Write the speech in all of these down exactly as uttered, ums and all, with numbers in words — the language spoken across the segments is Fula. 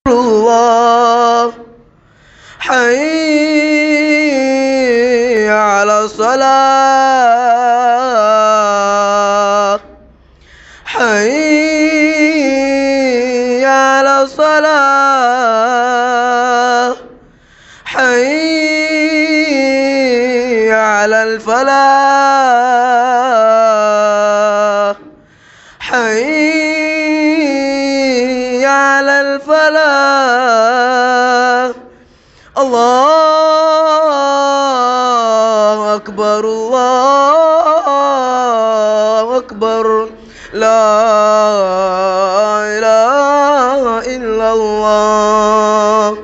الله حي على الصلاة حي على الصلاة حي على الفلاح حي على الفلاح. الله أكبر الله أكبر لا إله إلا الله.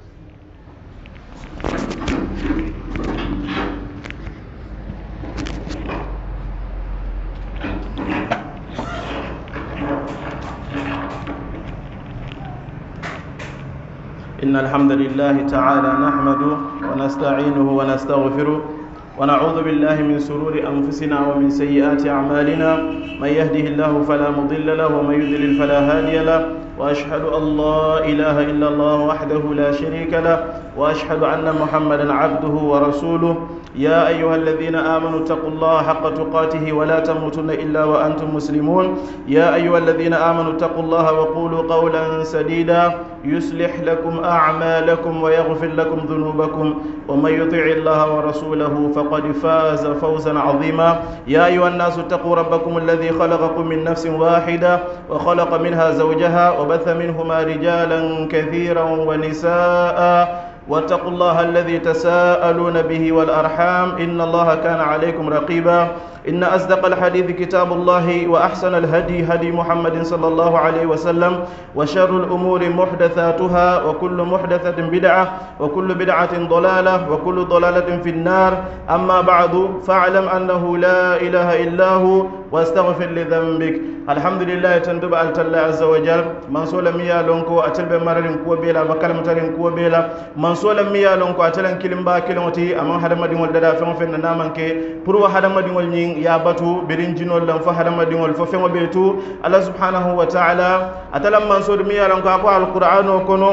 إن الحمد لله تعالى نحمده ونستعينه ونستغفره ونعوذ بالله من شرور أنفسنا ومن سيئات أعمالنا. من يهده الله فلا مضل له ومن يضلل فلا هادي له، وأشهد أن لا إله إلا الله وحده لا شريك له، وأشهد أن محمدا عبده ورسوله. يا أيها الذين آمنوا اتقوا الله حق تقاته ولا تموتن إلا وأنتم مسلمون. يا أيها الذين آمنوا اتقوا الله وقولوا قولا سديدا يصلح لكم أعمالكم ويغفر لكم ذنوبكم، ومن يطع الله ورسوله فقد فاز فوزا عظيما. يا أيها الناس اتقوا ربكم الذي خلقكم من نفس واحدة وخلق منها زوجها وبث منهما رجالا كثيرا ونساء، واتقوا الله الذي تساءلون به والأرحام إن الله كان عليكم رقيبا. إن أصدق الحديث كتاب الله، وأحسن الهدي هدي محمد صلى الله عليه وسلم، وشر الأمور محدثاتها، وكل محدثة بدعة، وكل بدعة ضلالة، وكل ضلالة في النار. أما بعد فاعلم أنه لا إله إلا هو واستغفر لذنبك. الحمد لله تندب على الله عز وجل. من سول ميا لونكو أتلب مرلين كو بيلا بكلمة ترين كو بيلا. من سول ميا لونكو أتلن كلم با كلمتي أمان هذا مدين والددا فين فين نامن كي برو هذا مدين والنين يا بتو برين جنول لام فهذا مدين والفين وبيتو الله سبحانه وتعالى أتلم من سول ميا لونكو أقوى القرآن وكنو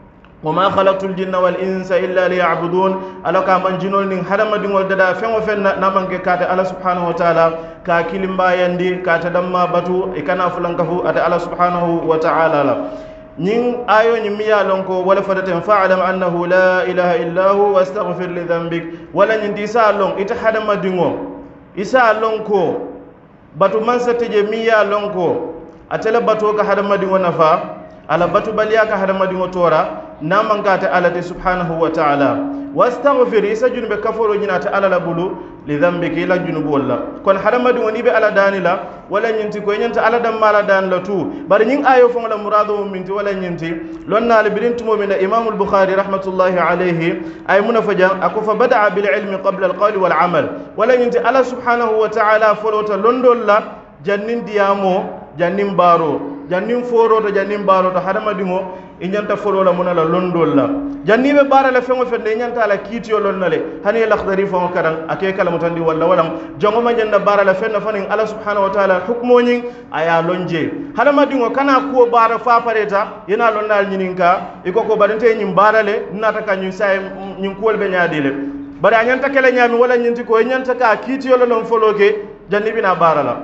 وما خلقت الجن والإنس إلا ليعبدون. ألوكا من جنول نين هذا مدين والددا فين وفين نامن كي كات الله سبحانه وتعالى ka kilimba yandi ka tadamma batu ikana fulankafu ata Allah subhanahu wa ta'ala la nyin ayo nyi miya lonko wala fadaten fa'alam annahu la ilaha illa hu wastaghfir li dhanbik. wala nyin disa long ita hadama dingo isa lonko batu mansa teje miya lonko atela batu ka hadama dingo nafa ala batu baliya ka hadama dingo tora namanga ta Allah subhanahu wa ta'ala. wastaghfir isa junube kaforo nyina ta Allah la bulu li dhanbiki la junubu walla kon hadamadi woni be ala danila wala nyinti ko nyanta ala dam mala dan la tu bari nyin ayo fo la muradu minti wala nyinti lonna le bidin tumo min imam al-bukhari rahmatullahi alayhi ay munafaja akofa bada'a bil ilmi qabla al-qawl wal amal. wala nyinti ala subhanahu wa ta'ala folota londol la jannin diyamo jannin baro jannin foro to jannin baro to hadamadi mo inyanta folo la munala londol la janni be bara la fengo fende inyanta la kitiyo lonnale hani la khdari fo karan ake kala mutandi walla wala jongo ma janna bara la fenna fanin ala subhanahu wa ta'ala hukmo nyin aya lonje hadamadi ngo kana ko bara fa pareta yana lonnal nyininka iko ko badante nyim bara le nata ka nyin say nyin ko be nyaadile bari anyanta kala nyami wala nyinti ko nyanta ka kitiyo lon foloke janni bina bara la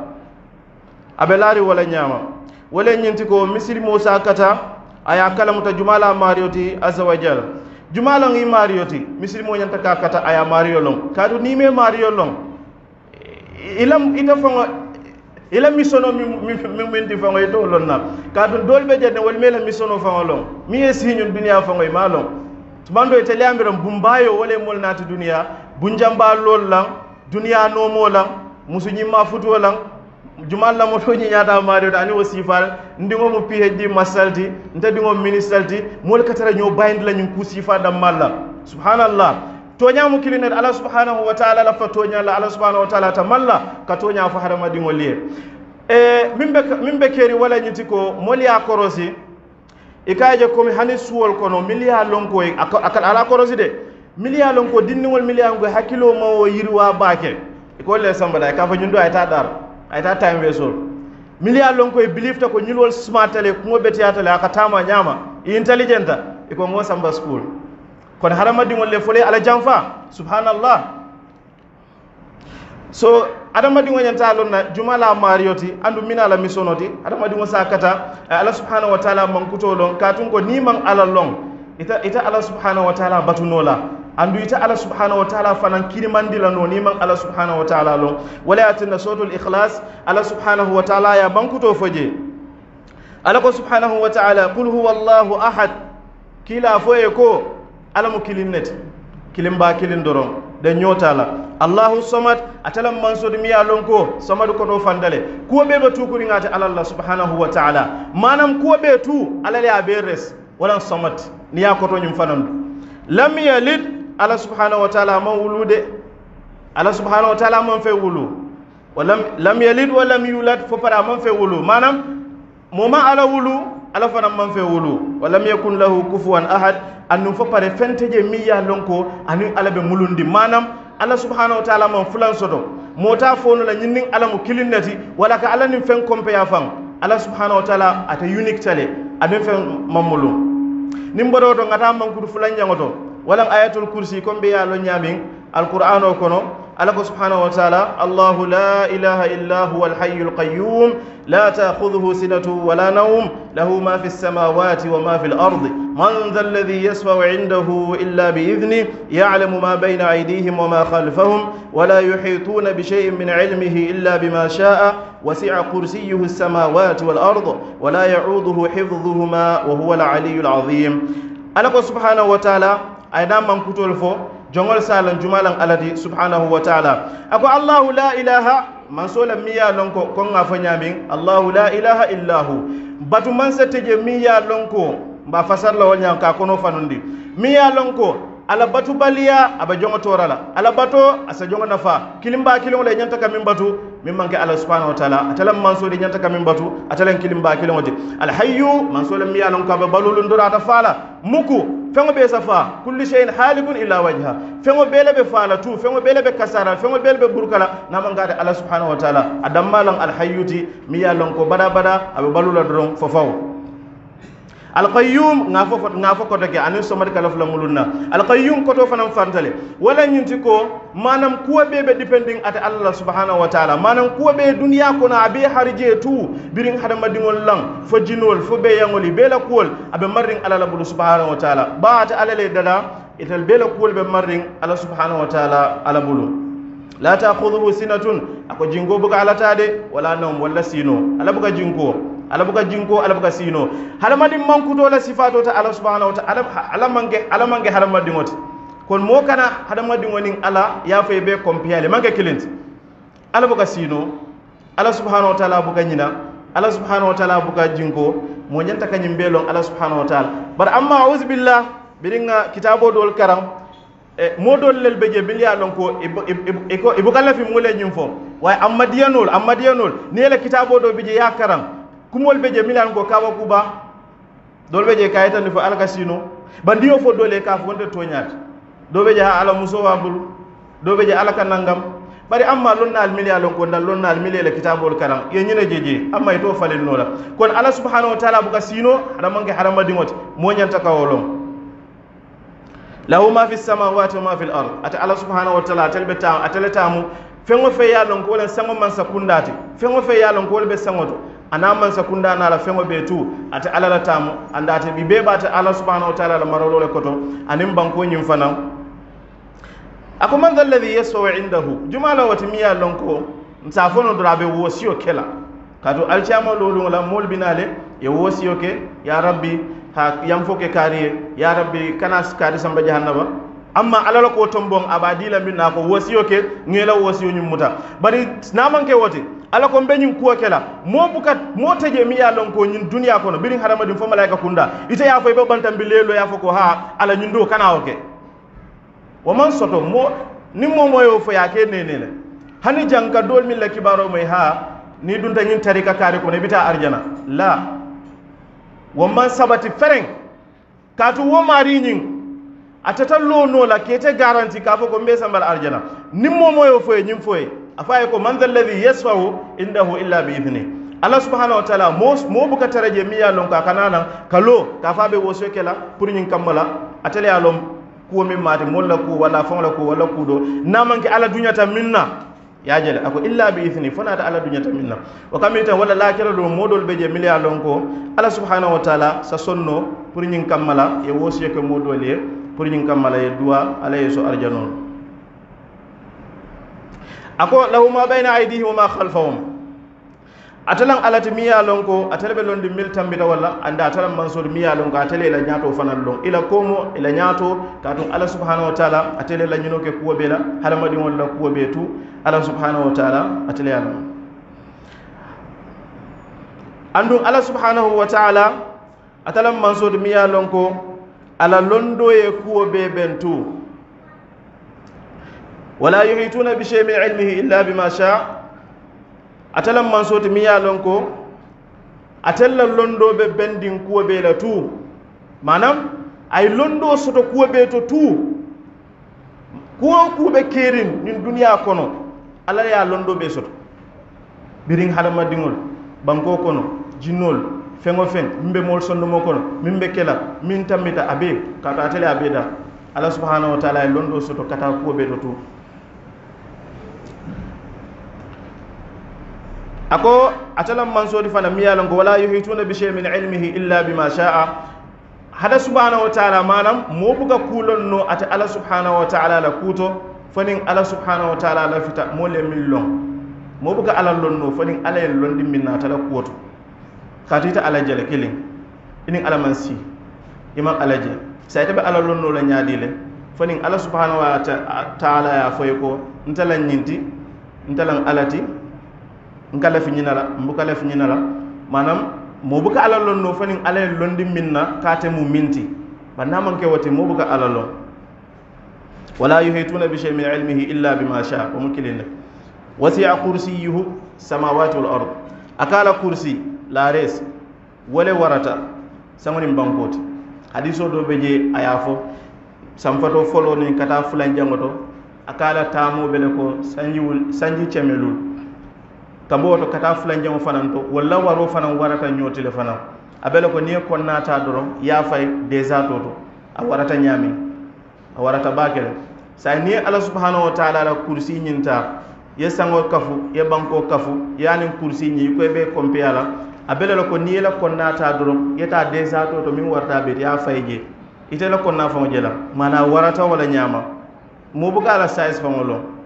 abelari wala nyama wala nyinti ko misri musa kata aya kalamuta jumala mariyoti azza wa jalla jumala ngi mariyoti misri mo nyanta ka kata aya mariyo long kadu ni me mariyo long ilam ita fongo ilam misono mi mi minti fongo ito lonna kadu dolbe jenne wal mela misono fongo long mi esi nyun dunya fongo ma long tumando ite lambiram bumbayo wala mol nati dunya bunjamba lol lang dunya no mo lang musunyi ma futu lang jumal la moto nyi nyata mario da ani wasifal ndingo mu phd masalti ndingo ministalti mol katara nyo bind la ñu ku sifa da malla subhanallah tonya mu kilina Allah subhanahu wa ta'ala la fatonya la Allah subhanahu wa ta'ala tamalla ka tonya fa harama dingo liye e mimbe mimbe keri wala nyiti ko moli ya korosi ikaje ko mi hani suwol kono miliya lonko akal ala korosi de miliya lonko dinningol miliya ngo hakilo mawo yirwa baake ko le sambada ka fa nyundo ay ta dar ay ta time weso milliard lon koy believe ta ko nyulwol smartale ko beti atale aka tama nyama intelligenta iko ngo samba school kon haramadi ngolle fole ala jamfa subhanallah. So adamadi ngonyanta lonna jumala marioti andu mina la misonoti adamadi ngo sakata ala subhanahu wa ta'ala mankuto lon katun ko niman ala long ita ita ala subhanahu wa ta'ala batunola andu ita ala subhanahu wa ta'ala fanan kirimandila no niman ala subhanahu wa ta'ala lon wala atina suratul ikhlas ala subhanahu wa ta'ala ya mankuto foje ala ko subhanahu wa ta'ala qul huwallahu ahad kila foye ko ala mu kilinnet kilimba kilin doron de nyotala Allahu samad atalam mansud miya lonko samad ko do fandale ko be be tukuri ngata ala Allah subhanahu wa ta'ala manam ko be tu ala ya be res wala samad niya ko to nyum fanan lam yalid ala subhanahu wa ta'ala man wulude ala subhanahu wa ta'ala man fe wulu walam lam yalid wa lam yulad fo para man fe wulu manam moma ala wulu ala fana man fe wulu walam yakun lahu kufuwan ahad annu fo pare fenteje miya lonko anu ala be mulundi manam Allah subhanahu wa ta'ala man fulan soto mota fono la nyinning ala mu kilinnati wala ka ala nim fen kompe ya fam Allah subhanahu wa ta'ala ata unique tale abe fen mamulu nimboro to ngata man kudu fulan jangoto wala ayatul kursi kombe ya lo nyamin alquran o kono Allah subhanahu wa ta'ala Allahu la ilaha illa huwal hayyul qayyum la ta'khudhuhu sinatun wala nawm lahu ma fis samawati wa ma fil ardi man dhal ladhi yashfa'u 'indahu illa bi idhnihi ya'lamu ma bayna aydihim wa ma khalfahum wa la yuhituna bi shay'in min 'ilmihi illa bima sha'a wasi'a kursiyyuhu as-samawati wal ardi wa la ya'uduhu hifdhuhuma wa huwal 'aliyyul 'azim. Allah subhanahu wa ta'ala ayda man kutol fo jongol salan jumalan alati subhanahu wa ta'ala ako Allahu la ilaha man sola miya lonko ko nga fa nyamin Allahu la ilaha illahu batu man seteje miya lonko ba fasar la wanya ka kono fanundi miya lonko ala batu baliya aba jongo torala ala bato asa jongo nafa kilimba kilon le nyanta kam batu min manke Allah subhanahu wa ta'ala atalam man so de nyanta kam batu atalan kilimba kilon wati al hayyu man sola miya lonko ba balulun dura ta fala muku fengo be safa kulli shay'in halikun illa wajha fengo bele be fala tu fengo bele be kasara fengo bele be burkala namanga de Allah subhanahu wa ta'ala adam malang al hayyuti miya lonko bada bada abe balula dron fofaw al qayyum ngafo ngafo ko dake anin so mari kala fula mulunna al qayyum ko to fanam fantale wala nyinti ko manam kuwa be be depending ate Allah subhanahu wa ta'ala manam kuwa be dunya ko na be harje tu birin hada madingol lang fo jinol fo be yangoli be la kol abe marring ala la subhanahu wa ta'ala ba ate alale dada ital be la kol be marring ala subhanahu wa ta'ala ala bulu la ta'khudhuhu sinatun ako jingo buga ala tade wala nawm wala sino ala buga jingo ala buka jinko ala buka sino halamadi mankuto la sifato ta ala subhanahu wa ta'ala ala mange ala mange halamadi ngoti kon mo kana halamadi ngoni ala ya fay be kompiale mange kilint ala buka sino ala subhanahu wa ta'ala buka nyina ala subhanahu wa ta'ala buka jinko mo nyanta kanyim belon ala subhanahu wa ta'ala bar amma a'udhu billah biringa kitabo dol karam e modol lel beje bilya lon ko e ko ibukalla fi mule nyimfo way amma diyanol amma diyanol ne la kitabo do beje ya karam kumol beje milan go kawa kuba dol beje kayta ni fo alkasino bandiyo fo dole ka fo wonde toñat do beje ha ala muso wabul do beje ala kanangam bari amma lonnal miliya lon ko dal lonnal milele kitabol karam ye nyine jeje amma to falen nola kon ala subhanahu wa ta'ala buka sino ada manke harama dingoti mo nyanta kawolom lahu ma fis samawati wa ma fil ard ata ala subhanahu wa ta'ala talbeta ataletamu fengo fe ya lon ko len sango man sakundati fengo fe ya lon ko be sangoto anaman sakunda na la fengo be tu ata ala la tamu andate bi be bata ala subhanahu wa ta'ala la marolo le koto anim banko nyim fanam ako man dal ladhi yaswa indahu jumala wati miya lonko nsafono drabe wosiyo kela kato alchama lolu la mol binale ye wosiyo ke ya rabbi ha yam foke kariye ya rabbi kana kari samba jahannaba amma alala ko tombon abadila minna ko wosiyo ke ngela wosiyo nyum muta bari namanke wote ala ko beñin kuwa kela mo bukat mo teje mi ya lon ko nyin dunya kono birin harama dim fo malaika kunda ite ya fo be bantam bi lelo ya fo ko ha ala nyindo kana oke wa man soto mo ni mo moyo fo ya ke nenele hani janka dol min la kibaro may ha ni dunta nyin tarika kare ko ne bita arjana la wa man sabati fereng katu wo mari nyin atata lo no la kete garanti ka fo ko mbe sambal arjana ni mo moyo fo nyin fo afaye ko man dal ladhi yasfa'u indahu illa bi idhni Allah subhanahu wa ta'ala mo mo buka taraje mi ya lon ka kanana kalo ka fa be woso kela pour nyin kamala atele ya lon ko min mate molla ko wala fon la ko wala ko do namanke ala dunyata minna ya jele ako illa bi ithni fana ta ala dunyata minna o kamita wala la kala do modol beje mi ya lon ko Allah subhanahu wa ta'ala sa sonno pour nyin kamala e woso ke modol ye pour nyin kamala ye duwa ala yeso arjanon ako lahu ma bayna aydihim wa ma khalfahum atalan alati miya lonko atalbe londi mil tambita wala anda atalan mansur miya lonko atale la nyato fanan long ila komo ila nyato katun Allah subhanahu wa ta'ala atale la nyino ke kuwo bela halamadi wala kuwo betu Allah subhanahu wa ta'ala atale yalla andu Allah subhanahu wa ta'ala atalan mansur miya lonko ala londo ye kuwo be bentu wala yuhituna bi shay'in min ilmihi illa bima sha'a atalam mansoti mi ya lon ko atella londo be bendin kuwo be la tu manam ay londo soto kuwo be to tu kuwo kuɓe kerin nin duniya kono ala ya londo be soto birin hadama dingol banko kono jinnol fengo fen mbe mol sondomo kono mimbe kela min tamita abe kata atele abeda Allah subhanahu wa ta'ala londo soto kata kuwo be to tu ako atalam mansodi fana miyalan ko wala yuhituna bi shay'in min ilmihi illa bima sha'a hada subhanahu wa ta'ala manam mo buga kulon no ata ala subhanahu wa ta'ala la kuto fanin ala subhanahu wa ta'ala la fita mo le millon mo buga ala lonno fanin ala en londi minna tala kuto katita ala jale kilin inin ala mansi imam ala je sai tabe ala lonno la nyaadile fanin ala subhanahu wa ta'ala ya foyko ntalan nyinti ntalan alati ngala fi ñinala mbukala fi ñinala manam mo buka ala lon no fanin ala londi minna kate mu minti banna man ke wote mo buka ala lon wala yuhituna bi shay'in min ilmihi illa bima sha'a wa mukilina wasi'a kursiyuhu samawati wal ard akala kursi la res wala warata samani bankoti hadiso do beje ayafo samfato folo ni kata fulan jangoto akala tamo bele ko sanjiwul sanji cemelul tambo to kata fulan jamo fananto walla waro fanan warata nyotile fanan abele ko ni ko nata doro ya fay déjà toto a warata nyami a warata bakele say ni Allah subhanahu wa ta'ala la kursi nyinta ye sango kafu ye banko kafu yani kursi nyi ko be kompe ala abele ko ni la ko nata doro yeta déjà toto min warta be ya fay je ite la ko na fa jela mana warata wala nyama mo buga la size fa ngolo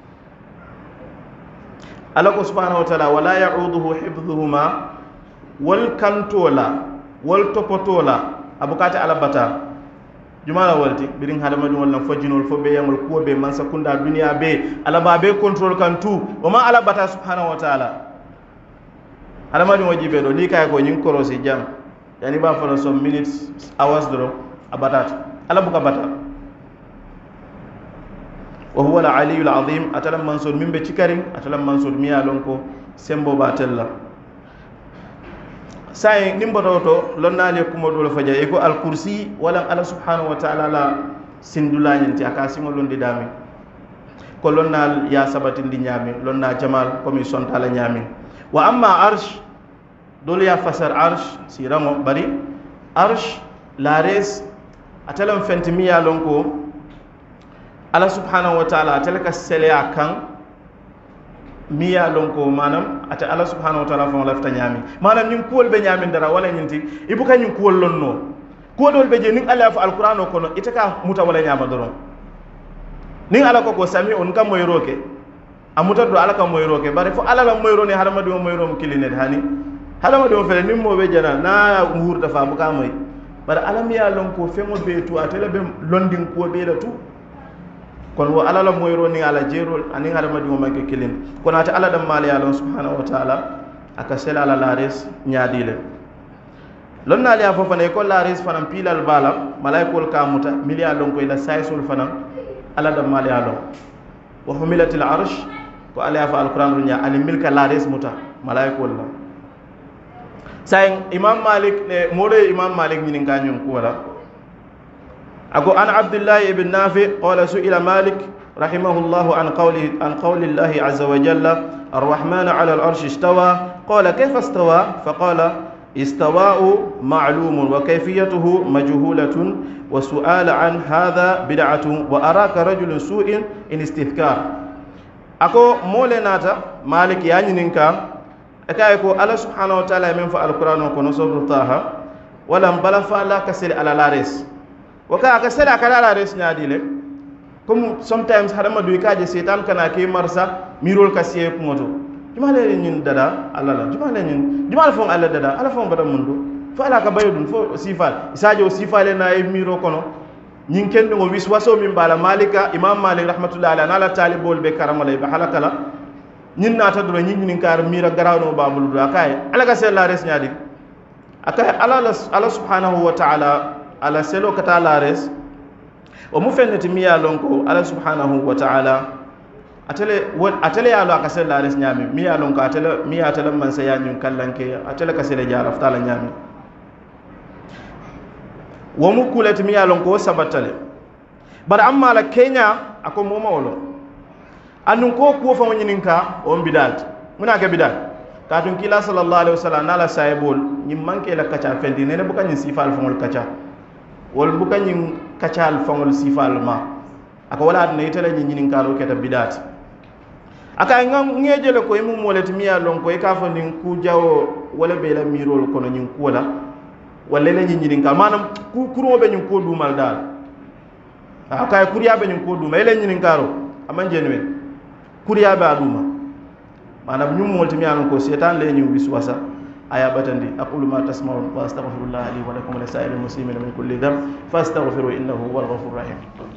Allah subhanahu wa ta'ala wala ya'uduhu hifdhuhuma wal kantola wal topotola abukata alabata jumala walti birin hadama dum wala fajinol fo be yamul ko be man sakunda duniya be alaba be control kantu wama alabata subhanahu wa ta'ala hadama dum wajibe do li kay ko nyin korosi jam yani ba fa some minutes hours do abatat alabuka bata وهو العلي العظيم أتلم منصور من بتكرم أتلم منصور ميا لونكو سمبو باتلا ساي نيمبوتو لونا لي كومو دول فجا يكو الكرسي ولا الله سبحانه وتعالى لا سندولا نتي اكاسيمو لوندي دامي ko lonnal ya sabatindi ñaami lonna jamal komi sontala ñaami wa amma arsh dol ya fasar arsh siramo bari arsh la res atalam fenti miya lonko Allah subhanahu wa ta'ala atalaka sele akan miya lonko manam ata Allah subhanahu wa ta'ala fa lafta ñaami manam ñim kuwol be ñaamin dara wala ñinti ibuka ñim kuwol lonno ko dol be je nin Allah fa alquran ko no itaka muta wala ñaama doron nin ala ko ko sami on kam moy roke amuta do ala kam moy roke bare fo ala la moy roni harama do moy rom kiline hani harama do fele nim mo be jana na ngurta fa bu ka moy bare ala miya lonko fengo be tu atela be londin ko be la tu kon wo ala la moy roni ala jerol ani harama do manke kilin kon ata ala dam mali ala subhanahu wa ta'ala aka sel ala laris nyaadile lonna liya fofa ne ko laris fanam pilal bala malaikol ka muta miliya lonko ila saysul fanam ala dam mali ala wa humilatil arsh ko ala fa alquran nya ani milka laris muta malaikol la say imam malik ne mode imam malik ni nganyum ko wala ako an abdullah ibn nafi qala su'ila malik rahimahullah an qawli an qawli allah azza wa jalla arrahman ala al-arsh istawa قال كيف استوى فقال استواء معلوم وكيفيته مجهولة وسؤال عن هذا بدعة وأراك رجل سوء إن استذكار أكو مولناتا مالك يعني ننكا أكايكو الله سبحانه وتعالى من فعل القرآن وكونو سورة طه ولم بلا فعلا كسل على لارس وكا كسل على لارس نادي لك كم sometimes hadama duy kaje setan kana ke marsa mirol kasiye kumoto jumale ñin dada alla la jumale ñin jumale fon alla dada alla fon bada mundo fa ala ka bayudun fo sifal isajo sifale na e miro kono ñin kende ngo wiswaso min bala malika imam malik rahmatullahi alayhi ala talibol be karamale be halakala ñin nata do ñin ñin kar mira garawno babul do akay ala ka sel la res ñadi akay ala ala subhanahu wa ta'ala ala selo kata la res o mu fenneti miya lonko ala subhanahu wa ta'ala atele atele ya lo akasel la res nyami miya lonko atele miya atele man sa ya nyun kallanke atele kasele jara ftala nyami wo mu kuleti miya lonko sabatale bar amma la kenya ako moma wolo annun ko ko fa woni ninka on bidalt muna ga bidal katun kila sallallahu alaihi wasallam nala saybol nyim manke la kacha fendi ne bu kanyin sifal fongol kacha wol bu kanyin kacal fangol sifal ma aka wala ne tele nyi nyin karo keta bidat aka ngam ngejele ko imu molet miya lon ko e ka fa nin ku jawo wala be la mirol kono nyin kuola wala le nyi nyin ka manam ku kuro be nyin ko dumal dal aka kuriya be nyin ko duma ele nyin karo amanje ne kuriya be aduma manam nyum molet miya lon ko setan le nyi wiswasa aya batandi aqulu ma tasma'un wa astaghfirullah li wa lakum wa li sa'iril muslimin min kulli dhanb fastaghfiru innahu huwal ghafurur rahim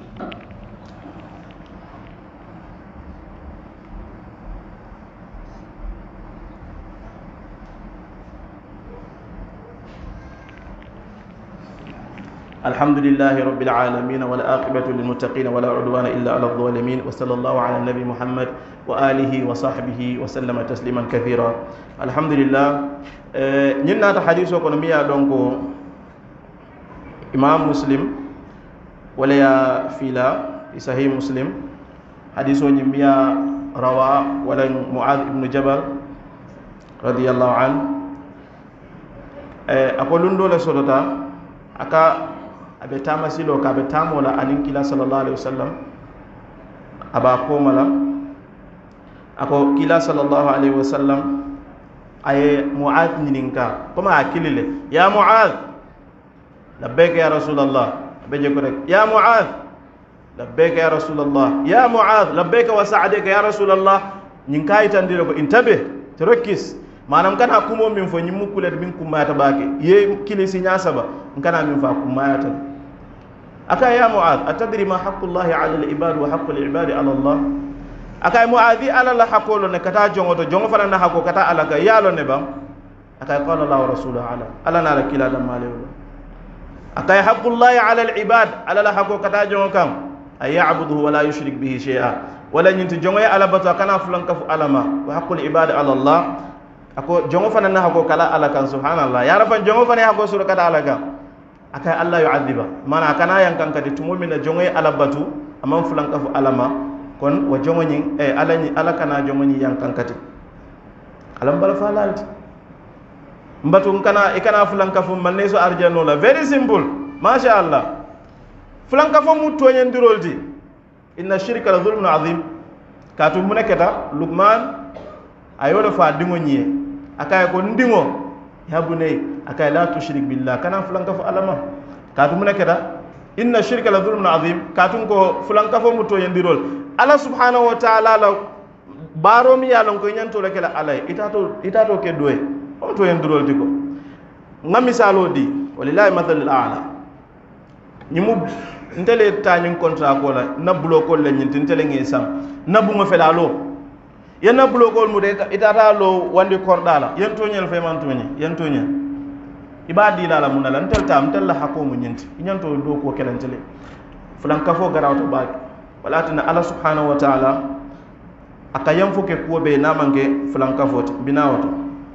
الحمد لله رب العالمين والعاقبة للمتقين ولا عدوان إلا على الظالمين وصلى الله على النبي محمد وآله وصحبه وسلم تسليما كثيرا الحمد لله نينا حديث كونميا دونكو إمام مسلم ولا فيلا صحيح مسلم حديث نيميا روى ولا معاذ بن جبل رضي الله عنه أقولون دولة سورة أكا abe tamasilo ka be tamola anin kila sallallahu alaihi wasallam aba ko mala ako kila sallallahu alaihi wasallam ay muad nininka koma akilile ya muad labbaik ya rasulullah be je ko rek ya muad labbaik ya rasulullah ya muad labbaik wa sa'adaka ya rasulullah nyin kay tandire ko intabe tarakkis manam kana kumo min fo nyimu kulet min kumata bake ye kilisi nyasaba kana min fa kumata aka ya muad atadri ma haqqullahi ala al-ibad wa haqqul ibadi ala Allah aka muadi ala la haqqolo ne kata jongo to jongo fana na hakko kata ala ka yalo ne bam aka qala Allah wa rasuluhu ala ala na la kila da male aka haqqullahi ala al-ibad ala la hakko kata jongo kam ay ya'buduhu wa la yushrik bihi shay'a wala nyinti jongo ya ala batu kana fulan kafu alama wa haqqul ibadi ala Allah ako jongo fana na hako kala ala kan subhanallah ya rafan jongo fana hako sura kata ala kan akai Allah yu'adhiba mana kana yang kan kadi tumo min jongo ala batu amam fulan kafu alama kon wa jongo nyin e ala ni ala kana jongo nyi yang kan kati alam bal falalti mbatu kana e kana fulan kafu man ne so arjano la very simple masha Allah fulan kafu mu toñen diroldi inna shirka la dhulmun azim katu munakata Luqman ayodo fa dingo nyiye akay ko ndingo ya bunay akay la tushrik billah kana fulan kafo alama katu munakeda inna shirka la dhulmun azim katun ko fulan kafo muto yendirol ala subhanahu wa ta'ala la baro mi yalon ko nyanto la kala alay itato itato ke doy on to yendirol diko ngam misalo di walillahi mathalul a'la nyimu ntele tanyin contrat ko la nabulo ko la nyinti ntele ngesam nabu ngo felalo yenna blogol mu de itata lo wandi kordala yento nyel fe man toni yento nyel ibadi la la munala ntel tam tel la hako mu nyinti nyanto do ko kelantele fulan kafo garawto ba wala tana ala subhanahu wa ta'ala akayam fuke ko be namange fulan kafo binawato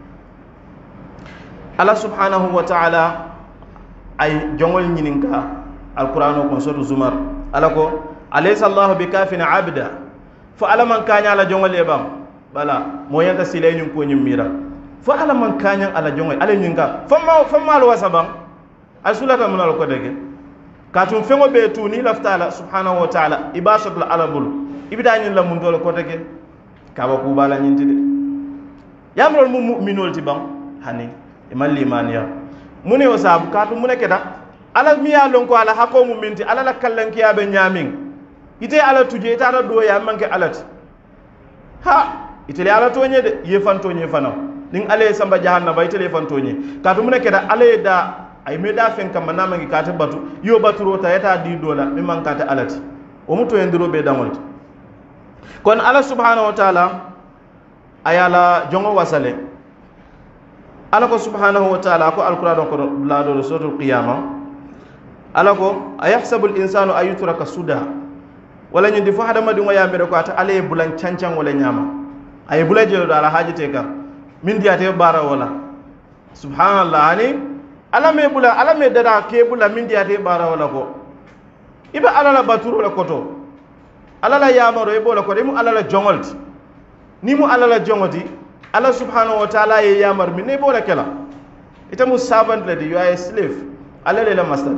ala subhanahu wa ta'ala ay jongol nyininka alqur'ano ko sotu zumar ala ko alaysa allah bikafin abda fo ala man kanya la jongole bam bala mo yanta silayni ko nyum mira fo ala man kanyan ala jongoy ala nyinga famma famma al wasaban asulata mun al ko dege katum fengo be tu ni laftala subhanahu wa ta'ala ibasatul alabul ibida nyin la mun dole ko dege ka ba ku bala nyinti de yamrol mu mu'minol ti bam hani imal limaniya mune o sabu katum mune keda ala miya lon ko ala hako mu minti ala la kallan kiya be nyamin ite ala tuje ita ala do ya manke alati ha ite ala tonye de ye fantonye fana ning ale samba jahannaba ite le fantonye katum mune keda ale da ay me da fen kam na mangi kata batu yo baturo ta yata di dola mi man kata alati o muto endiro be damol kon ala subhanahu wa ta'ala ayala jongo wasale ala ko subhanahu wa ta'ala ko alquran ko la do suratul qiyamah ala ko ayahsabu al insanu ayutraka suda wala nyi di fo hada madi ngoya mbere ko ata ale bulan cancan wala nyama ay bulaje do ala hajite ka min diate bara wala subhanallah ani ala me bula ala me dada ke bula min diate bara wala ko iba ala la baturu la koto ala la yamaro e bola ko mu ala la jongolti ni mu ala la jongoti ala subhanahu wa ta'ala ye yamar min ne bola kala ita mu servant lady you are a slave ala le la master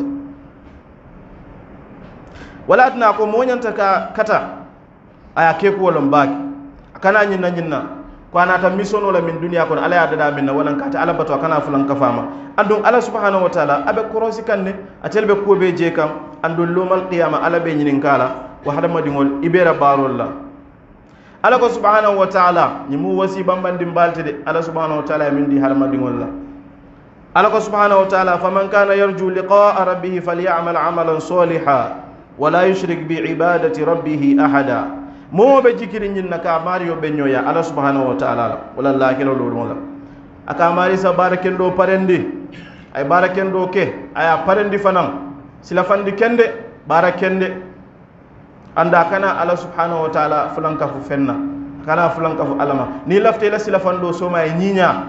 wala tana ko mo nyanta ka kata aya ke ko wolon baki kana nyinna nyinna ko anata mission wala min duniya ko ala ya dada min wala kata ala bato kana fulan ka fama andon ala subhanahu wa ta'ala abe korosi kanne atelbe ko be je kam andon lomal qiyama ala be nyinin kala wa hada madingol ibera barolla ala ko subhanahu wa ta'ala ni mu wasi bambandi mbalte de ala subhanahu wa ta'ala min di hada madingol la ala ko subhanahu wa ta'ala faman kana yarju liqa'a rabbih falyamal 'amalan salihan wala yushrik bi ibadati rabbih ahada mo be jikiri nyinna ka mario be nyoya ala subhanahu wa ta'ala wala la kelo lo wala aka mari sa baraken do parendi ay baraken do ke aya parendi fanam sila fandi kende barakende anda kana ala subhanahu wa ta'ala fulanka fu fenna kana fulanka fu alama ni lafte la sila fando so may nyinya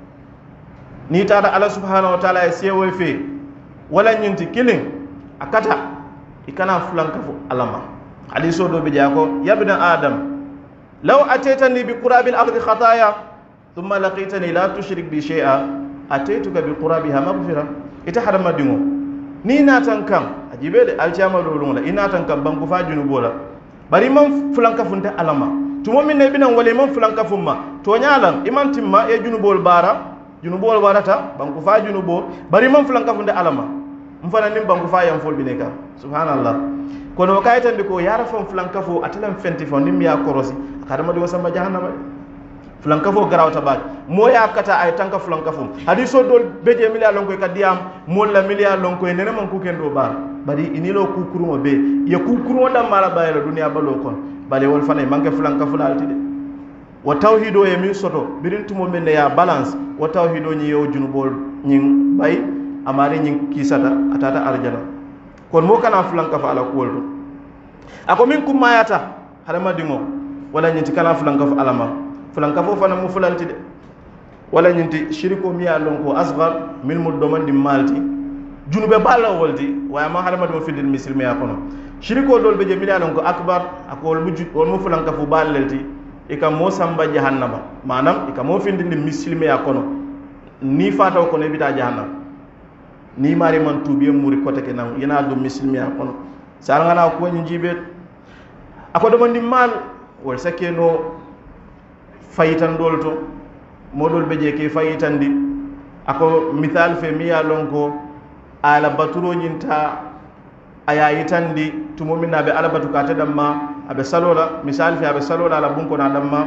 ni tada ala subhanahu wa ta'ala e sewo fe wala nyinti killing akata ikana fulanka fu alama hadiso do be jako yabna adam law atatani bi qurabil ardi khataaya thumma laqitani la tushrik bi shay'a ataytuka bi qurabiha maghfira ita harama dingo ni natan kam ajibe de alchama do lunga ina tan kam bangu fajunu bola bari man fulanka funta alama tumo min ne binan wale man fulanka fumma to nyalam iman timma e junu bol bara junu bol barata bangu fajunu bo bari man fulanka funta alama mfana nim bangu fayam fol bineka subhanallah kono kaytan de ko yara fon fulanka fo atalam fenti fon nim ya korosi akadama do samba jahannama fulanka fo garawta ba mo ya kata ay tanka fulanka fo hadiso dol beje miliya lon ko kadiyam mo la miliya lon ko nene man ku kendo ba bari inilo ku kurumo be ye ku kurumo dam mala bayela duniya balo kon bale wol fanay manke fulanka fo lalti de wa tawhido e min soto birin tumo men ya balance wa tawhido nyi yo junubol nyin bay amari nyin kisata atata arjana kon mo kana fulanka fa ala kuwoldo ako min kum mayata harama dimo wala nyinti kana fulanka fa alama fulanka fo fana mu fulalti de wala nyinti shiriko mi ya lon ko asghar min mu domandi malti junube balla woldi waya ma harama dimo fidil muslimi ya kono shiriko dol be je mi ya lon ko akbar ako wol mu wol mu fulanka fo ballelti e kam mo samba jahannama manam e kam mo findinde muslimi ya kono ni fataw ko ne bita jahannama ni mari man tubiye muri kota ke nan yana do muslimi ya kono sar ngana ko nyi jibe ako do mandi mal wol sakeno fayitan dolto modol beje ke fayitandi ako misal fe miya lonko ala baturo nyinta aya yitandi tumo minna be ala batuka ta damma abe salola misal fe abe salola ala bunko na damma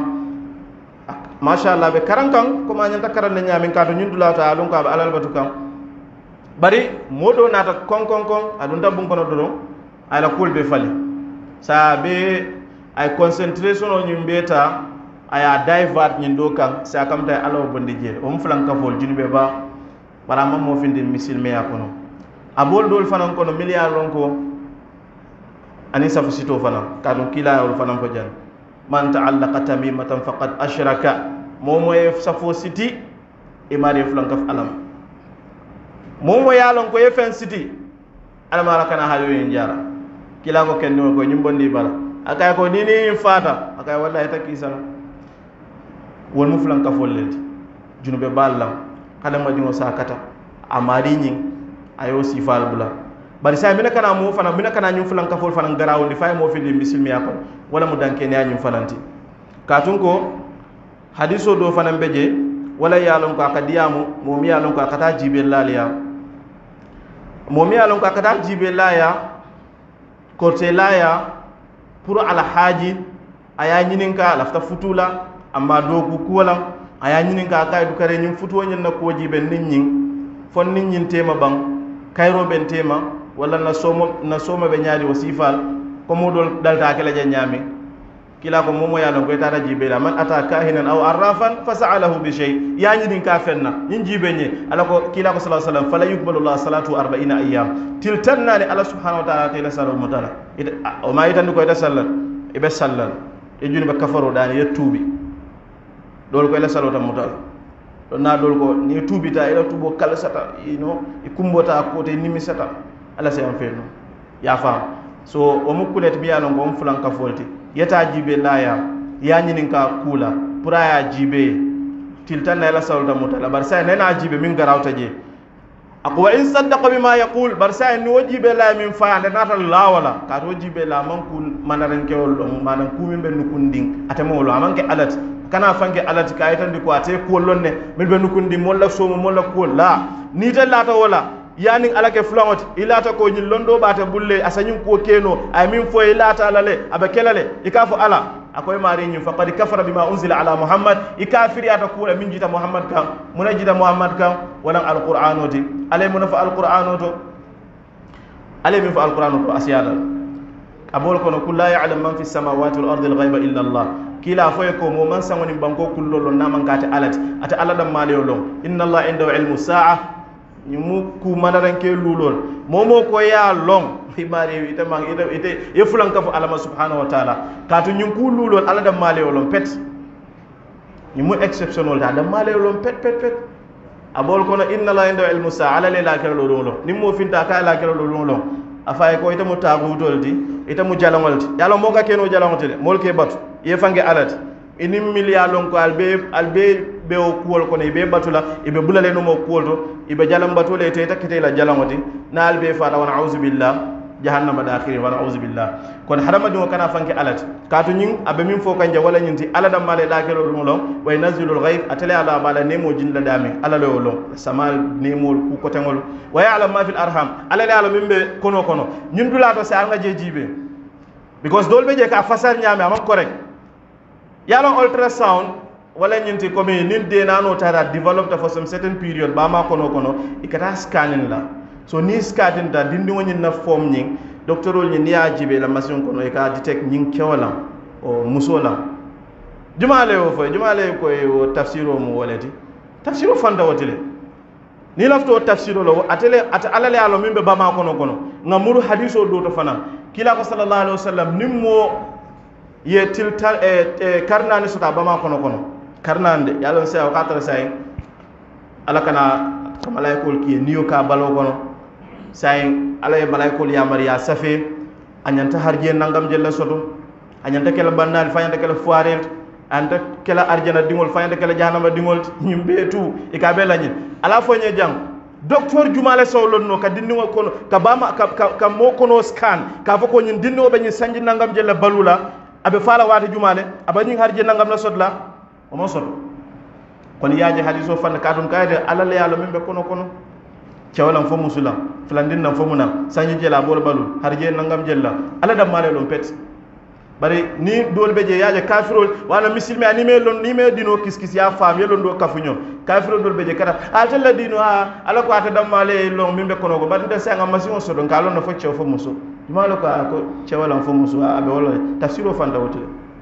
masha Allah be karankan ko ma nyanta karan nyamin ka to nyindula ta lonko abe ala batuka bari modo nata kon kon kon adun dabun kono do ala kulbe fali sa be ay concentration on nyumbeta aya divert nyindo kan sa kam tay ala bondi je o mflan ka fol junube ba bara mam mo finde misil me yakono abol dol fanan kono milliard lonko ani safu sito fanan kadu kila wol fanan ko jan man ta'allaqa tamimatan faqad ashraka momo e safu siti e mari flan kaf alam momo yalon ko yefen siti alama kana hayo yin jara kila ko kenno ko nyimbondi bala akay ko nini fata akay wallahi takisala wol mu flan ka follenti junube ballam kala madino sa kata amari nyin ayo sifal bula bari sa mina kana mo fana mina kana nyum fulan ka fol fana garawo ndi fay mo fi li muslimi yakon wala mu danke ne nyum fananti katun ko hadiso do fana beje wala yalon ko akadiyamu mo mi yalon ko akata jibe laliya mo mi yalon ko akata jibe laya ko te laya pour ala haji aya nyininka lafta futula amma dogu kuwala aya nyininka kay du kare nyum futuwo nyen na ko jibe ninnin fon ninnin tema bang kayro ben tema wala na somo na soma be nyaari wasifal ko modol dalta kala je nyami kila ko momo yalla ko tata jibe la man ata kahinan aw arrafan fas'alahu bi shay ya nyidin ka fenna nyin jibe nye ala ko kila ko sallallahu alaihi wasallam fala yuqbalu allah salatu arba'ina ayyam tiltanna li allah subhanahu wa ta'ala ta salu mutala o ma yitan ko ida sallal ibe sallal e juni ba kafaro dani yettubi dol ko ila salu tam mutala don na dol ko ni tubi ta ila tubo kala sata ino e kumbota ko te nimi sata ala se am fenno ya fa so o mukulet bi yalon ko on fulan ka folti yata jibe laya ya nyinin ka kula pura ya jibe tiltan la sawda mutala bar sa nena jibe min garawta je akwa in saddaqa bima yaqul bar sa ni wajibe la min fa ande natal la wala ka to jibe la man kun manaran kewol do manan kumin ben kundin atamolo amanke alat kana fanke alat ka yitandi ko ate ko lonne min ben kundi molla somo molla ko la ni tallata wala yani alake flangot ilata ko nyi londo bata bulle asanyum ko keno ay min fo ilata lale abakelale ikafu ala akoy mari nyi faqad kafara bima unzila ala muhammad ikafiri ata ko min jita muhammad kan munajida muhammad kan wala alquran oti ale mun fa alquran to ale min fa alquran to asiyada abol kono kullu ya'lam man fis samawati wal ardi al ghaiba illa allah kila foy ko mo man sangoni banko kullo lon naman kata alat ata aladam maliyo lon inna allah indahu ilmu sa'a ñimu ku manaranke lulol momo ko ya long himari ite mang ite ite e fulan ka fu alama subhanahu wa ta'ala katu ñum ku lulol ala da male wolon pet ñimu exceptional da da male wolon pet pet pet abol kono inna la inda ilmu sa ala la kala lolon nimmo finta ka la kala lolon afay ko ite mu tagu doldi ite mu jalangolti yalla mo ga keno jalangolti mol ke batu ye fange alat ini milliard ko albe albe be o kuwol kono ibe batula ibe bulale no mo kuwolto ibe jalam batule te takite la jalamoti na albe fata wa a'udhu billah jahannama dakhiri wa a'udhu billah kon harama do kana fanke alat katu nyin abe min fo kanja wala nyinti ala dam male dakelo dum lo wa yanzilul ghaib atale ala bala nemo jinda dami ala lo lo samal nemo ku ko tangol wa ya'lam ma fil arham ala ala mimbe kono kono nyim dula to sa nga je jibe because dolbe je ka fasar nyame am correct yalon ultrasound wala nyinti ko mi nin de nano tara develop for some certain period ba ma kono kono ikata scanning la so ni scanning da dindi woni na form nyin doctorol ni ya jibe la machine kono e ka detect nyin kewala o musola jumale o fo jumale ko e tafsiro mu walati tafsiro fanda wotile ni lafto tafsiro lo atele at alale alo mimbe ba ma kono kono ngamuru hadiso do to fana kila ko sallallahu alaihi wasallam nimmo ye tiltal e karnani sota ba ma kono kono karnande yalon sa wakatara say ala kana malaikol ki niyo ka balo kono say ala e malaikol ya mariya safe anyanta harje nangam jella soto anyanta kala bannal fayanta kala foirel anta kala arjana dingol fayanta kala jahanama dingol nyimbe tu e ka belañi ala foñe jang docteur jumale sawlonno ka dinniwo kono ka bama ka, ka, ka mo kono scan ka fako nyin dinniwo be nyin sanji nangam jella balula abe fala wati jumale aba nyin harje nangam la sodla o mo soto kon yaaje hadiso fan ka dum kayde alal yalla mimbe kono kono cewlam fo musula flandin nam fo munam sanji jela bol balul harje nangam jella ala dam male lon pet bari ni dol beje yaaje kafirol wala muslimi ani me lon ni me dino kiskis ya fam yelon do kafunyo kafirol dol beje kata atalla dino ha ala ko ata dam male lon mimbe kono ko bande sa ngam masiŋo sodo ngalon no fo cew fo muso jumalo ko ko cewlam fo muso abe wala tafsiro fan dawtule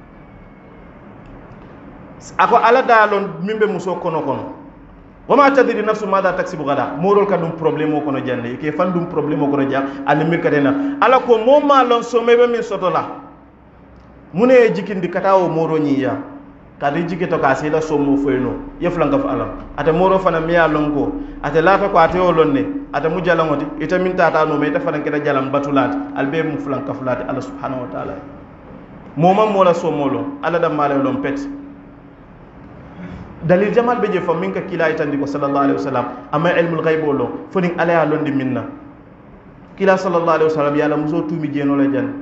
ako ala dalon mimbe muso kono kono wama tadri nafsu madha taksibu gada morol ka dum problème ko no jande ke fan dum problème ko no jam an mi kadena ala ko moma lon so mebe min sotola mune jikindi katawo moro nyiya kadi jikito ka sila so mo foyno yeflanga fa alam ata moro fana miya lonko ata lata ko ate olonne ata mujalangoti ita min tata no me ta fana keda jalam batulat albe mu flanka fulati Allah subhanahu wa ta'ala moma mola so molo ala da male lon pet dalil jamal be je fo min ka kila itandi ko sallallahu alaihi wasallam amma ilmul ghaib lo foni ala ya londi minna kila sallallahu alaihi wasallam yalla muso tumi jeno la jan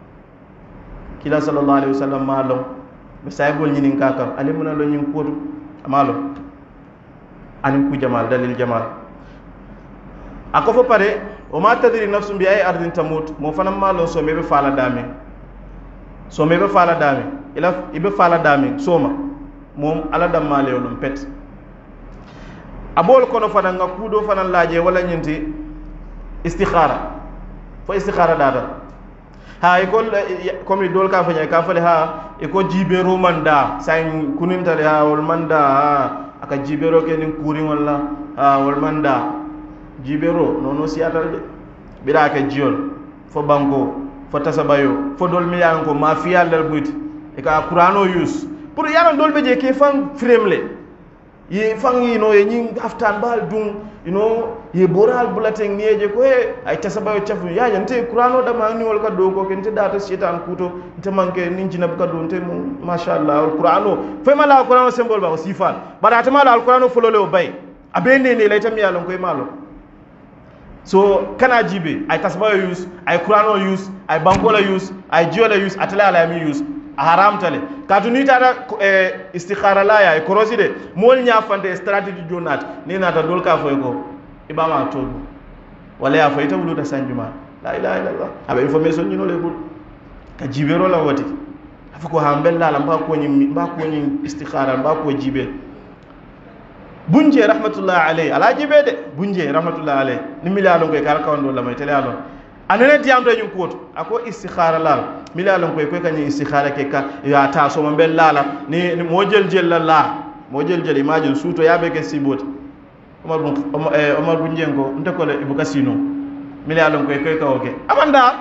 kila sallallahu alaihi wasallam malo be saybol nyinin kakam ali mun lo nyin kodu amalo anin ku jamal dalil jamal ako fo pare o ma tadri nafsun bi ay ardin tamut mo fanam malo so mebe fala dami so mebe fala dami ila ibe fala dami soma mom ala dam male olum pet abol kono fana nga kudo fana laaje wala nyinti istikhara fo istikhara dada ha e ko comme dol ka fanya ka fale ha e ko jibero manda say kunintale ha wal manda aka jibero ke nin kuri wala ha wal manda jibero nono siatal de bira ka jiol fo banko fo tasabayo fo dol miyan ko mafia dal buit e ka qur'ano use pour yaran dol beje ke fan fremle ye fan yi no ye nyi aftan bal dum you know ye boral bulaten nieje ko e ay tasabayo chafu ya yante qur'ano da ma ni wol ka do ko ken te data setan kuto te manke ninji na ka do te masha Allah qur'ano fe mala qur'ano symbole ba sifal bada ta mala qur'ano folole o bay abende ne lay tam yalon koy malo so kana jibe ay tasabayo use ay qur'ano use ay bankola use ay jiola use atala ala mi use haram tale katuni tata eh, istikhara la ya e korosi de mol nya fande strategy jonat ni nata dol ka foy ko ibama to wala ya fayta wulu ta sanjuma la ilaha illallah aba information ni no le bul ka jibero la wati afa ko hambel la ba ko nyi ba ko nyi istikhara ba ko jibe bunje rahmatullah alayhi ala jibe de bunje rahmatullah alayhi ni milalo ko kala kawndo la may tele alon anene diam dañu koto ako istikhara lal milalon koy koy kany istikhara ke ka ya ta so man bel lala ni mo jel jel la la mo jel jel imagine suto yabe ke sibot omar bun omar bun jengo ndeko le ibu kasino milalon koy koy kawoke amanda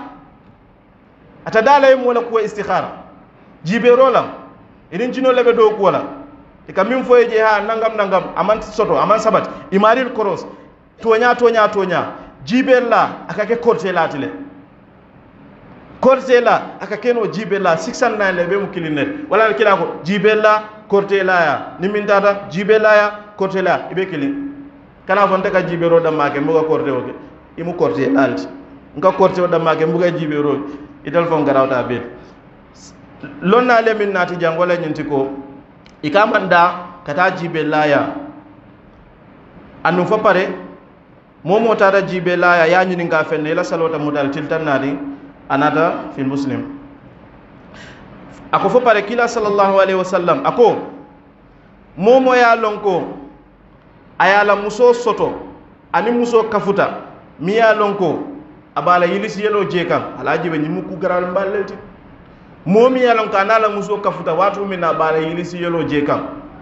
ata dalay mo la ko istikhara jibe rolam idin jino lebe do ko wala e kam min foye je ha nangam nangam aman soto aman sabat imaril koros tonya tonya tonya jibella akake korte latile korte la akake no jibella six hundred nine le be mu kilinet wala kila ko jibella korte la ya nimin tata jibella ya korte la ibe kili kana fonte ka jibero da make mbuga korte oke imu korte alti nka korte da make mbuga jibero ital fon garawta be lonna le min nati jangola nyinti ko ikamanda kata jibella ya anu fa pare momo tara jibe la ya nyini nga fenne la salota mudal tiltan nadi anata fil muslim ako fo pare kila sallallahu alaihi wasallam ako momo ya lonko ayala muso soto ani muso kafuta mi ya lonko abala yilisi yelo jekam alaji be nyimu ku garal mballelti momi ya lonko anala muso kafuta watu mina bala yilisi yelo jekam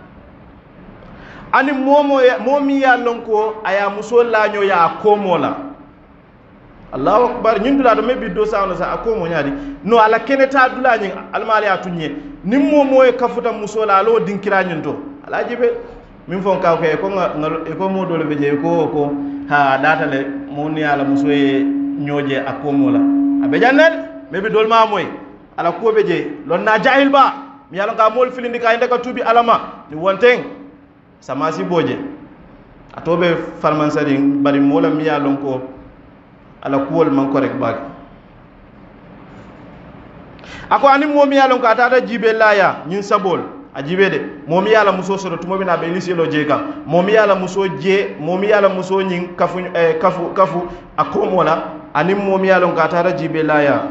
ani momo ya momi ya lonko aya muso laño ya komola Allahu akbar ñun dula do mebbi do sawno sa akomo ñaadi no ala keneta dula ñi almali atunye ni momo e kafuta muso la lo dinkira ñun to ala jibe min fon kaw ke ko ngal e ko modole be je ko ko ha data le moni ala muso e ñoje akomola abe jannal mebbi dol ma moy ala ko be je lon na jahil ba mi yalla nga mol filindi kay ndeka tubi alama ni wonteng samasi boje atobe farmansari bari mola mi yalon ko ala kuwol man korek bag ako ani momi yalon ko atata jibe laya nyin sabol a jibe de momi yala muso soro tumo bina be liselo jega momi yala muso je momi yala muso nyin kafu eh, kafu kafu akomola ani momi yalon ko atata jibe laya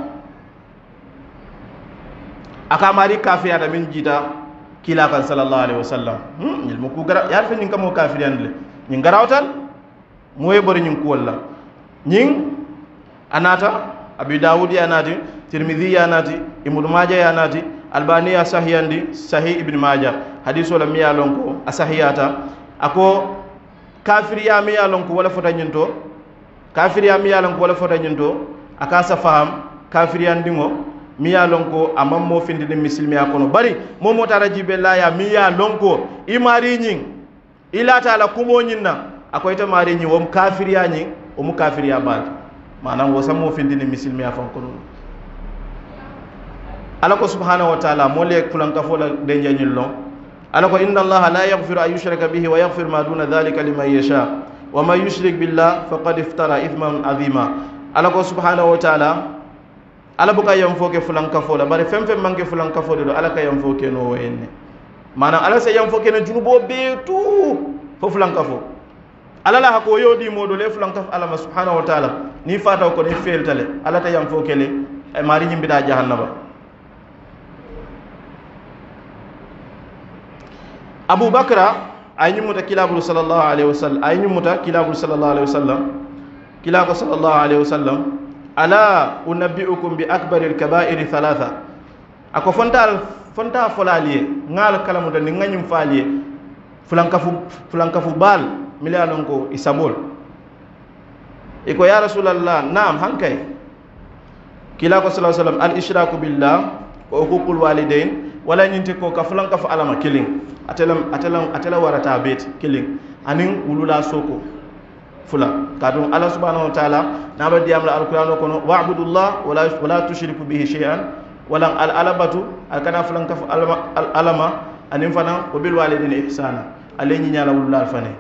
aka mari kafiya da min jita kila kan sallallahu alaihi wasallam hmm nyil muku gara yar fe nyinga mo kafiriyan le nyin garawtal moy bori nyin ko walla nyin anata abi daud ya nati tirmidhi ya nati ibn majah ya nati albani ya sahihandi sahih ibn majah hadithu la miya lonko asahiyata ako kafiriya miya lonko wala fota nyinto kafiriya miya lonko wala fota nyinto akasa faham kafiriyan dingo miya lonko amam mo findini muslimi akono bari momo tara jibe la ya miya lonko imari nyin ila taala kumo nyinna akoyta mari nyi wom kafiriya nyi o mu kafiriya bal manam wo samo findini muslimi afon kono ala ko subhanahu wa ta'ala mo le kulan ka fola de nyanyul lon ala ko inna allaha la yaghfiru an yushraka bihi wa yaghfiru ma duna dhalika liman yasha wa man yushrik billah faqad iftara ithman azima. ala ko subhanahu wa ta'ala ala buka yam foke fulan kafo la bari fem fem manke fulan kafo do ala ka yam foke no wenne manam ala se yam foke no junubo be tu fo fulan kafo ala la ko yodi modo le fulan kaf ala subhanahu wa ta'ala ni fata ko ni feltale ala ta yam foke le e mari nyimbi da jahannaba. Abu Bakra ay nyumuta kilabul sallallahu alaihi wasallam ay nyumuta kilabul sallallahu alaihi wasallam kilako sallallahu alaihi wasallam ala unabbiukum bi akbaril kaba'ir thalatha ako fontal fonta folaliye ngal kalamu dan nganyum faliye fulankafu fulankafu bal milalon ko isabol iko ya rasulullah naam hankay kilako sallallahu alaihi wasallam al ishraku billah wa uququl walidain wala nyinte ko ka fulankafu alama killing atelam atelam atela warata bet killing anin ulula soko fula kadum Allah subhanahu wa ta'ala naba diam la alquran ko wa'budullah wala wala tushriku bihi shay'an wala al alabatu alkana fulan kaf alama alama anim fana wa bil walidina ihsana alenyi nyala wulul fane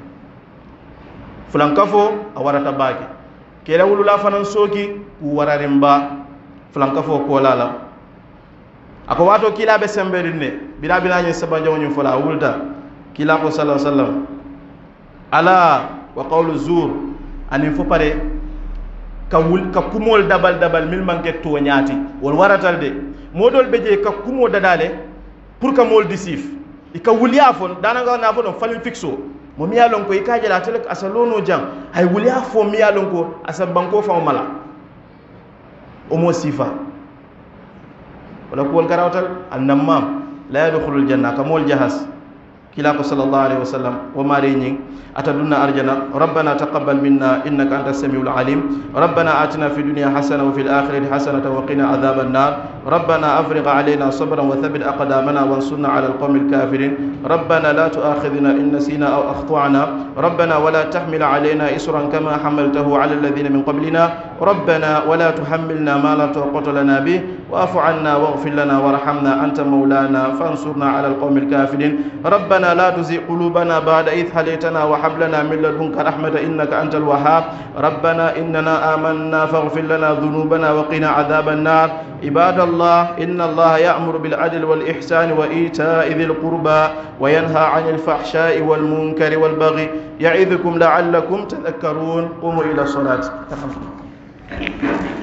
fulan kafo awarata baki kera wulul fana soki ku wararimba fulan kafo ko lala ako wato kila be semberine bira bina nyi sabanjo nyi fola wulda kila ko sallallahu alaihi wasallam ala wa qawlu zur anin fo pare ka wul ka kumol dabal dabal mil manke to nyaati won waratal de modol beje ka kumo dadale pour ka mol disif e ka wuliya fon dananga na fo no falin fixo mo miya lon ko e ka jela telek asalono jang hay wuliya fo miya lon ko asa banko fa mala o mo sifa wala ko wal garawtal annamam la yadkhulul janna kamol jahas kila ko sallallahu alaihi wasallam wa mari nyi atadunna arjana rabbana taqabbal minna innaka antas samiul alim rabbana atina fid dunya hasana wa fil akhirati hasanatan wa qina adhaban nar rabbana afrigh alaina sabran wa thabbit aqdamana wansurna ala alqawmil kafirin rabbana la tu'akhidhna in nasina aw akhtana rabbana wa la tahmil alaina isran kama hamaltahu ala alladhina min qablina rabbana wa la tuhammilna ma la taqata lana bih wa'fu 'anna waghfir lana warhamna anta maulana fansurna ala alqawmil kafirin rabbana لا تزغ قلوبنا بعد إذ هديتنا وهب لنا من لدنك رحمة إنك أنت الوهاب ربنا إننا آمنا فاغفر لنا ذنوبنا وقنا عذاب النار عباد الله إن الله يأمر بالعدل والإحسان وإيتاء ذي القربى وينهى عن الفحشاء والمنكر والبغي يعظكم لعلكم تذكرون قوموا إلى الصلاة.